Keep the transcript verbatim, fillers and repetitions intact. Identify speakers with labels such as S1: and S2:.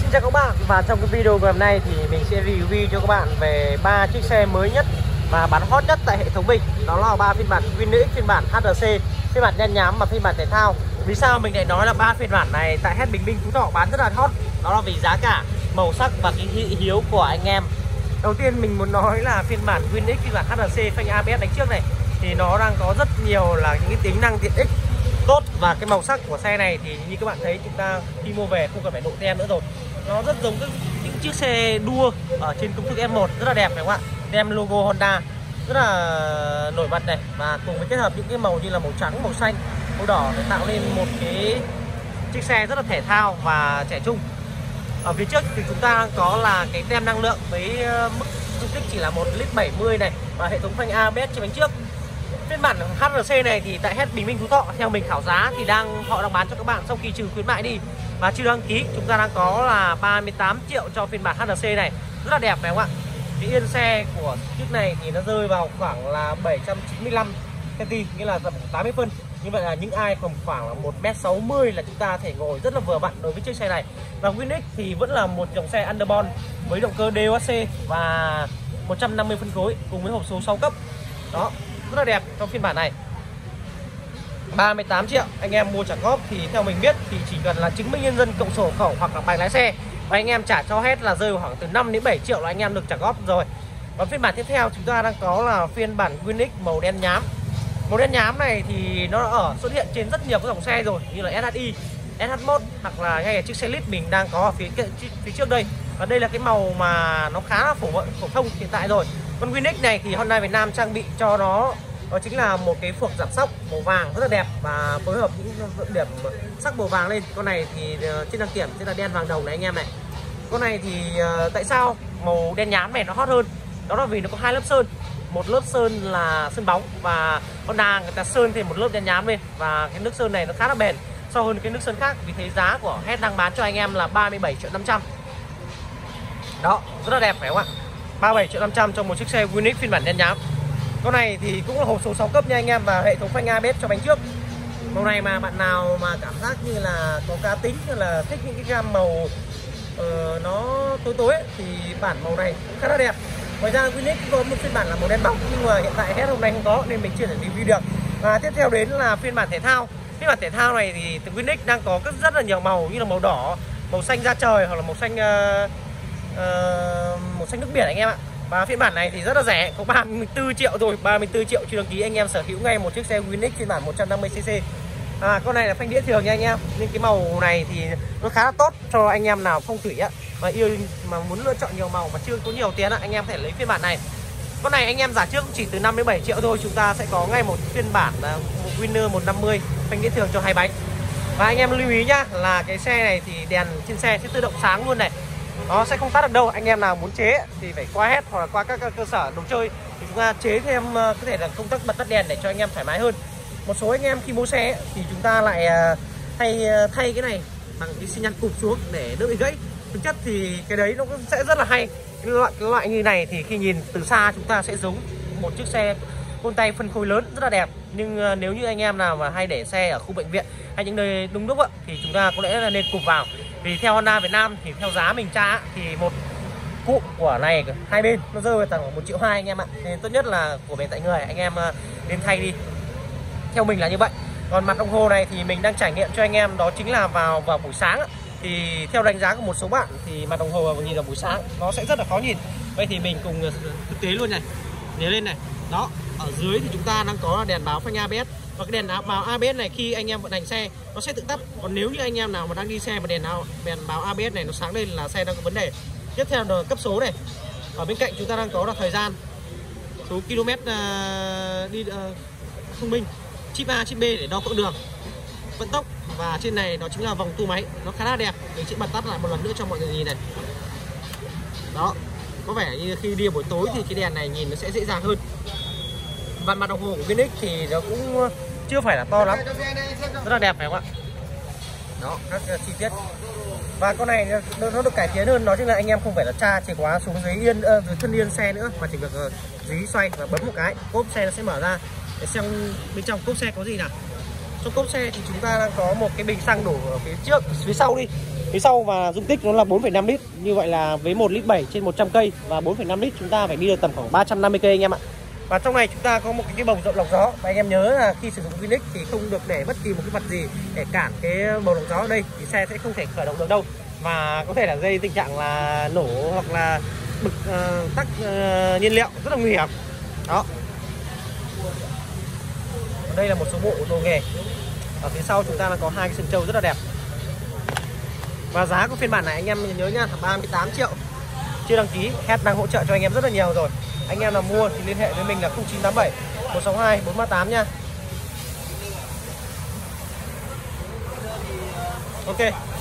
S1: Xin chào các bạn, và trong cái video ngày hôm nay thì mình sẽ review cho các bạn về ba chiếc xe mới nhất và bán hot nhất tại hệ thống mình. Đó là ba phiên bản WinX, phiên bản hát rờ xê, phiên bản đen nhám và phiên bản thể thao. Vì sao mình lại nói là ba phiên bản này tại Hết Bình Minh Phú Thọ bán rất là hot? Đó là vì giá cả, màu sắc và cái thị hiếu của anh em. Đầu tiên mình muốn nói là phiên bản WinX, phiên bản hát rờ xê phanh a bê ét đánh trước này thì nó đang có rất nhiều là những cái tính năng tiện ích tốt, và cái màu sắc của xe này thì như các bạn thấy, chúng ta khi mua về không cần phải độ tem nữa rồi. Nó rất giống các những chiếc xe đua ở trên công thức em một, rất là đẹp phải không ạ? Tem logo Honda rất là nổi bật này, và cùng với kết hợp những cái màu như là màu trắng, màu xanh, màu đỏ để tạo nên một cái chiếc xe rất là thể thao và trẻ trung. Ở phía trước thì chúng ta có là cái tem năng lượng với mức dung tích chỉ là một lít bảy mươi này, và hệ thống phanh a bê ét trên bánh trước. Phiên bản hát rờ xê này thì tại Hết Bình Minh Phú Thọ theo mình khảo giá thì đang họ đang bán cho các bạn sau khi trừ khuyến mại đi và chưa đăng ký, chúng ta đang có là ba mươi tám triệu cho phiên bản hát rờ xê này, rất là đẹp phải không ạ? Cái yên xe của chiếc này thì nó rơi vào khoảng là bảy trăm chín mươi lăm xăng-ti-mét, nghĩa là tầm tám mươi phân. Như vậy là những ai còn khoảng là một mét sáu mươi là chúng ta thể ngồi rất là vừa vặn đối với chiếc xe này. Và WinX thì vẫn là một dòng xe underbone với động cơ đê ô ét xê và một trăm năm mươi phân khối cùng với hộp số sáu cấp. Đó, rất là đẹp trong phiên bản này. Ba mươi tám triệu anh em mua trả góp thì theo mình biết thì chỉ cần là chứng minh nhân dân, cộng sổ hộ khẩu hoặc là bằng lái xe, và anh em trả cho hết là rơi vào khoảng từ năm đến bảy triệu là anh em được trả góp rồi. Và phiên bản tiếp theo chúng ta đang có là phiên bản WinX màu đen nhám. Màu đen nhám này thì nó ở xuất hiện trên rất nhiều các dòng xe rồi, như là ét hát i, ét hát một hoặc là ngay chiếc xe Lite mình đang có ở phía phía trước đây. Và đây là cái màu mà nó khá là phổ phổ thông hiện tại rồi. Con WinX này thì Honda Việt Nam trang bị cho nó đó chính là một cái phuộc giảm sóc màu vàng rất là đẹp, và phối hợp những điểm sắc màu vàng lên. Con này thì trên đăng kiểm sẽ là đen vàng đồng này anh em này. Con này thì tại sao màu đen nhám này nó hot hơn? Đó là vì nó có hai lớp sơn. Một lớp sơn là sơn bóng, và Honda người ta sơn thêm một lớp đen nhám lên, và cái nước sơn này nó khá là bền so hơn cái nước sơn khác. Vì thế giá của Hết đang bán cho anh em là ba mươi bảy triệu năm trăm. Đó, rất là đẹp phải không ạ? ba mươi bảy triệu năm trăm cho một chiếc xe WinX phiên bản đen nhám. Con này thì cũng là hộp số sáu cấp nha anh em, và hệ thống phanh a bê ét cho bánh trước. Màu này mà bạn nào mà cảm giác như là có cá tính hay là thích những cái gam màu uh, nó tối tối ấy, thì bản màu này cũng khá là đẹp. Ngoài ra WinX cũng có một phiên bản là màu đen bóng, nhưng mà hiện tại Hết hôm nay không có nên mình chưa thể review được. Và tiếp theo đến là phiên bản thể thao. Phiên bản thể thao này thì từ WinX đang có rất, rất là nhiều màu, như là màu đỏ, màu xanh da trời, hoặc là màu xanh uh, uh, màu xanh nước biển anh em ạ. Và phiên bản này thì rất là rẻ, có ba mươi tư triệu rồi, ba mươi tư triệu chưa đăng ký anh em sở hữu ngay một chiếc xe WinX phiên bản một trăm năm mươi xê xê. À, con này là phanh đĩa thường nha anh em, nhưng cái màu này thì nó khá là tốt cho anh em nào phong thủy á, và yêu mà muốn lựa chọn nhiều màu và chưa có nhiều tiền á, anh em có thể lấy phiên bản này. Con này anh em giả trước chỉ từ năm đến bảy triệu thôi, chúng ta sẽ có ngay một phiên bản là một Winner một trăm năm mươi phanh đĩa thường cho hai bánh. Và anh em lưu ý nhá, là cái xe này thì đèn trên xe sẽ tự động sáng luôn này. Nó sẽ không tắt được đâu, anh em nào muốn chế thì phải qua Hết hoặc là qua các cơ sở đồ chơi thì chúng ta chế thêm có thể là công tắc bật tắt đèn để cho anh em thoải mái hơn. Một số anh em khi mua xe thì chúng ta lại thay thay cái này bằng cái xi nhăn cụp xuống để đỡ bị gãy. Thực chất thì cái đấy nó cũng sẽ rất là hay. Cái loại, cái loại như này thì khi nhìn từ xa chúng ta sẽ giống một chiếc xe côn tay phân khối lớn rất là đẹp, nhưng nếu như anh em nào mà hay để xe ở khu bệnh viện hay những nơi đông đúc thì chúng ta có lẽ là nên cụp vào. Vì theo Honda Việt Nam thì theo giá mình tra thì một cụm của này hai bên nó rơi vào tầm một triệu hai anh em ạ. Nên tốt nhất là của bên tại người anh em nên thay đi. Theo mình là như vậy. Còn mặt đồng hồ này thì mình đang trải nghiệm cho anh em, đó chính là vào vào buổi sáng thì theo đánh giá của một số bạn thì mặt đồng hồ nhìn vào buổi sáng nó sẽ rất là khó nhìn. Vậy thì mình cùng thực tế luôn này, nhớ lên này. Đó, ở dưới thì chúng ta đang có đèn báo phanh a bê ét, và cái đèn báo a bê ét này khi anh em vận hành xe nó sẽ tự tắt. Còn nếu như anh em nào mà đang đi xe mà đèn nào đèn báo a bê ét này nó sáng lên là xe đang có vấn đề. Tiếp theo là cấp số này. Ở bên cạnh chúng ta đang có là thời gian, số km uh, đi uh, thông minh, chip A, chip B để đo quãng đường, vận tốc, và trên này đó chính là vòng tua máy, nó khá là đẹp. Mình sẽ bật tắt lại một lần nữa cho mọi người nhìn này. Đó, có vẻ như khi đi buổi tối thì cái đèn này nhìn nó sẽ dễ dàng hơn. Và mặt đồng hồ của WinX thì nó cũng chưa phải là to lắm, rất là đẹp phải không ạ? Đó, các chi tiết. Và con này nó được cải tiến hơn, đó chính là anh em không phải là tra chìa khóa xuống dưới yên uh, dưới thân yên xe nữa, mà chỉ việc uh, dí xoay và bấm một cái, cốp xe nó sẽ mở ra. Để xem bên trong cốp xe có gì nào. Trong cốp xe thì chúng ta đang có một cái bình xăng đổ ở phía trước, phía sau đi. Phía sau và dung tích nó là bốn phẩy năm lít. Như vậy là với một lít bảy trên một trăm cây và bốn phẩy năm lít chúng ta phải đi được tầm khoảng ba trăm năm mươi cây anh em ạ. Và trong này chúng ta có một cái bầu rộng lọc gió. Và anh em nhớ là khi sử dụng Vinic thì không được để bất kỳ một cái vật gì để cản cái bầu lọc gió ở đây thì xe sẽ không thể khởi động được đâu. Và có thể là gây tình trạng là nổ hoặc là bực uh, tắc uh, nhiên liệu rất là nguy hiểm. Đó. Đây là một số bộ đồ nghề. Ở phía sau chúng ta là có hai cái sừng trâu rất là đẹp. Và giá của phiên bản này anh em nhớ nhá, ba mươi tám triệu. Chưa đăng ký, Head đang hỗ trợ cho anh em rất là nhiều rồi. Anh em nào mua thì liên hệ với mình là không chín tám bảy một sáu hai bốn ba tám nha. Ok.